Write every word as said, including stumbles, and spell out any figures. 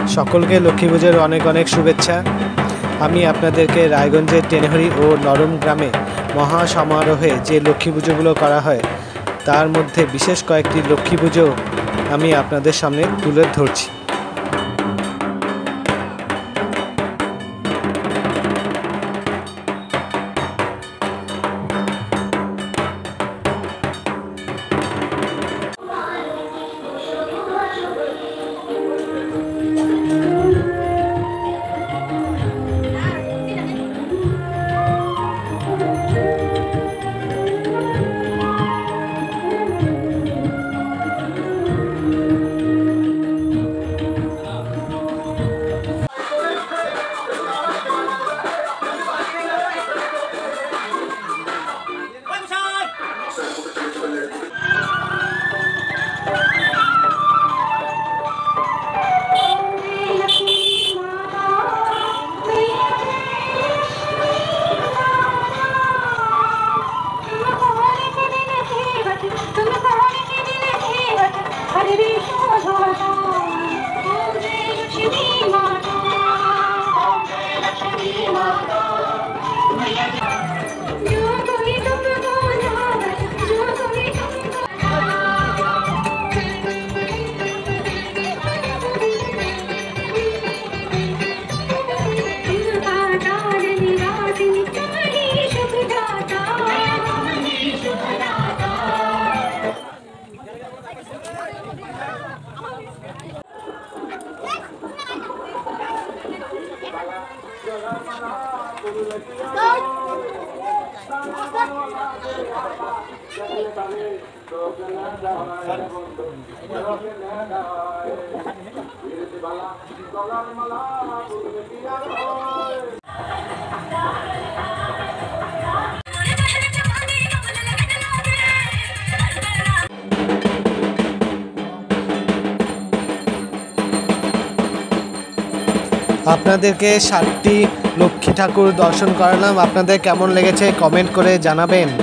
সকলকে লক্ষ্মী পুজোর অনেক অনেক শুভেচ্ছা। আমি আপনাদেরকে রায়গঞ্জের টেনেহরি ও নরম গ্রামে মহা সমারোহে যে লক্ষ্মী পুজোগুলো করা হয় তার মধ্যে বিশেষ কয়েকটি লক্ষ্মী পুজো আমি আপনাদের সামনে তুলে ধরছি। আপনাদেরকে সাতটি লক্ষ্মী ঠাকুর দর্শন করালাম। আপনাদের কেমন লেগেছে কমেন্ট করে জানাবেন।